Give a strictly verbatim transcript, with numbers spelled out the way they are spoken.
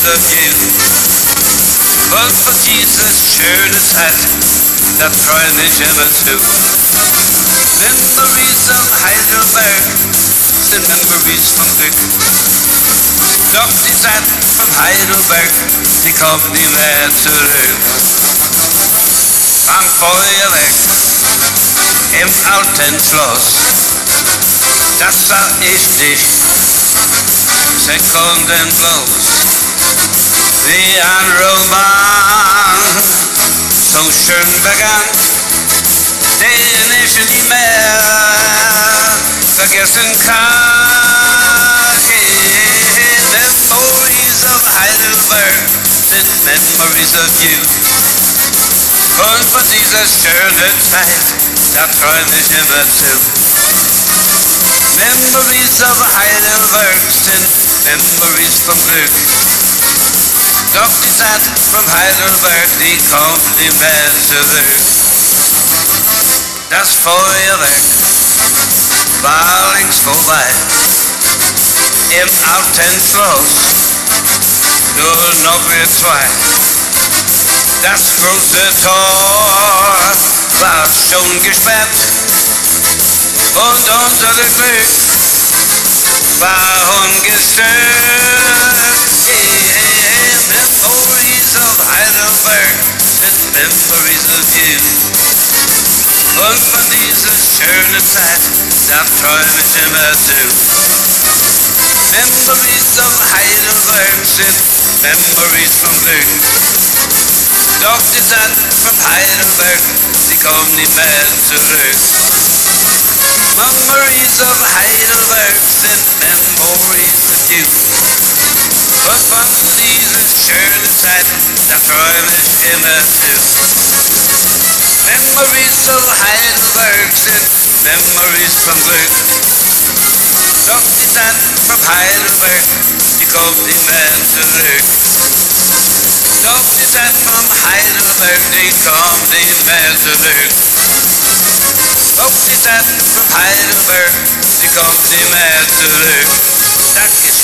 of you. But for Jesus' schöne Zeit, da träum ich immer zu. Memories of Heidelberg sind Memories vom Glück. Doch die Zeit von Heidelberg, die kommt nie mehr zurück. Am Feuerwerk im alten Schloss, das sah ich nicht, Sekunden bloß, wie ein Roman, so schön begann, den ich nie mehr vergessen kann. Memories of Heidelberg sind Memories of you. Und von dieser schönen Zeit, da träum ich immer zu. Memories of Heidelberg sind Memories vom Glück. Doch die Zeit von Heidelberg, die kommt nie mehr zurück. Das Feuerwerk war längst vorbei im alten Schloss, nur noch wir zwei. Das große Tor war schon gesperrt und unser Glück war ungestört. Yeah, memories of Heidelberg sind Memories of you. Und von dieser schönen Zeit, da träum ich immer zu. Memories of Heidelberg sind Memories vom Glück. Doch die Zeit von Heidelberg, die kommt nie mehr zurück. Memories of Heidelberg sind Memories of you. Und von dieser schönen Zeit, da träum ich immer zu. Memories of Heidelberg sind Memories vom Glück. Doch die Zeit von Heidelberg, die kommt nie mehr zurück. Doch die Zeit von Heidelberg, die kommt nie mehr zurück. Doch die Zeit von Heidelberg, die kommt nie mehr zurück. Danke.